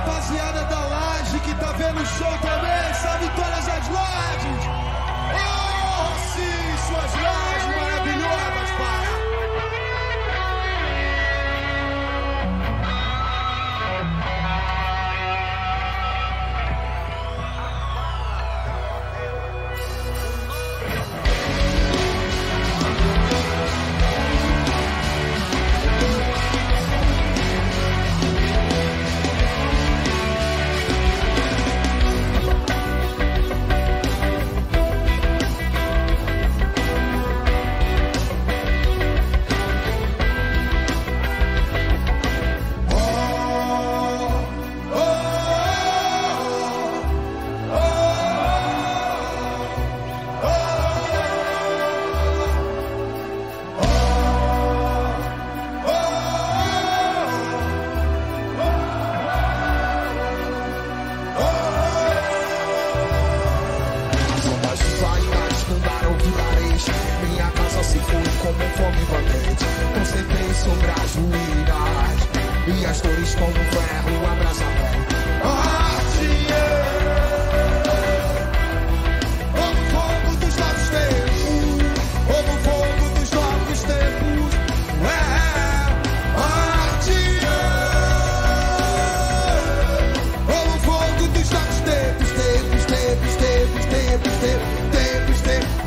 rapaziada da laje que tá vendo o show também, salve todas as lajes. Oh, sim, suas lajes maravilhosas, para. Minha casa se foi como um fome valente. Concentrei sobre as ruínas e as dores como ferro abraça a pele. Como fogo dos novos tempos, como fogo dos novos tempos. Como fogo dos novos tempos, tempos, tempos, tempos, tempos, tempos, tempos, tempos.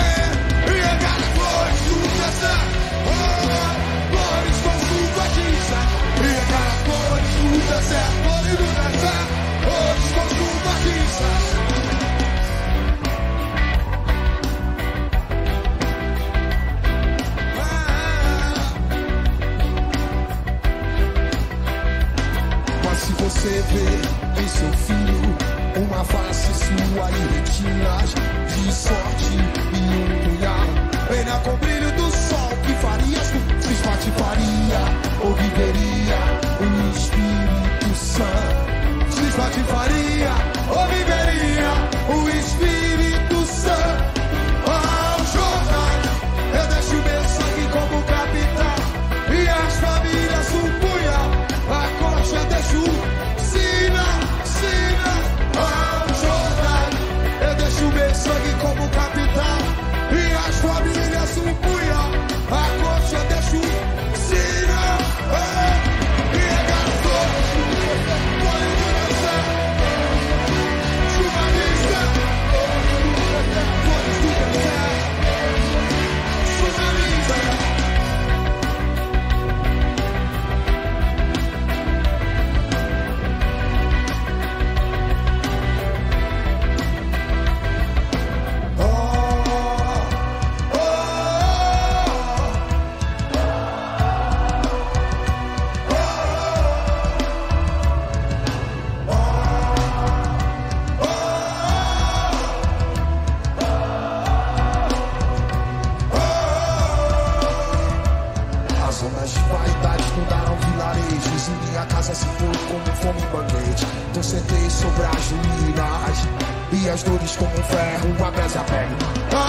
Mas se você vê em seu filho uma face sua e retinas de sorte e um punhal, venha com o brilho do sol, que farias tu? se espatifaria ou viveria o Espírito Santo. Se espatifaria ou viveria o Espírito Santo. Ao Jordão, eu deixo meu sangue como capitão e as famílias um punhal. A coxa deixo sina, sina. Ao Jordão, eu deixo meu sangue como capitão e as famílias um punhal. A coxa deixo sina. E é garoto, minha casa se foi como fome banquete. Concentrei sobre as ruínas e as dores como um ferro abraça a pele.